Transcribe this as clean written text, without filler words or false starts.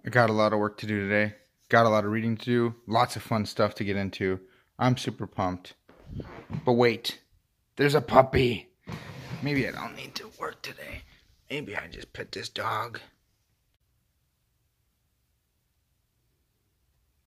I got a lot of work to do today. Got a lot of reading to do. Lots of fun stuff to get into. I'm super pumped. But wait, there's a puppy. Maybe I don't need to work today. Maybe I just pet this dog.